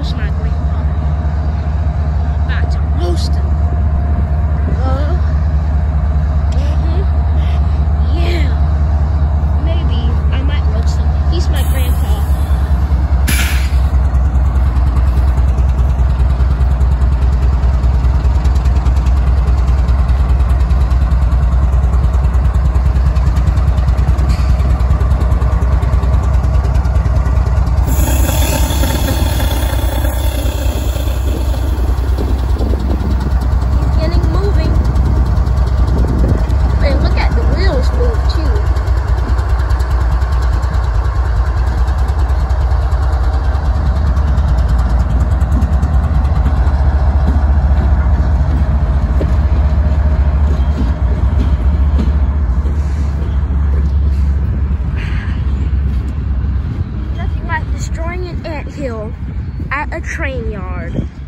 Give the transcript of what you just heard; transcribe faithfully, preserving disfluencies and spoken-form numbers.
roast my grandpa. About to roast him. Uh, mm-hmm. Yeah. Maybe I might roast him. He's my grandpa. Destroying an anthill at a train yard.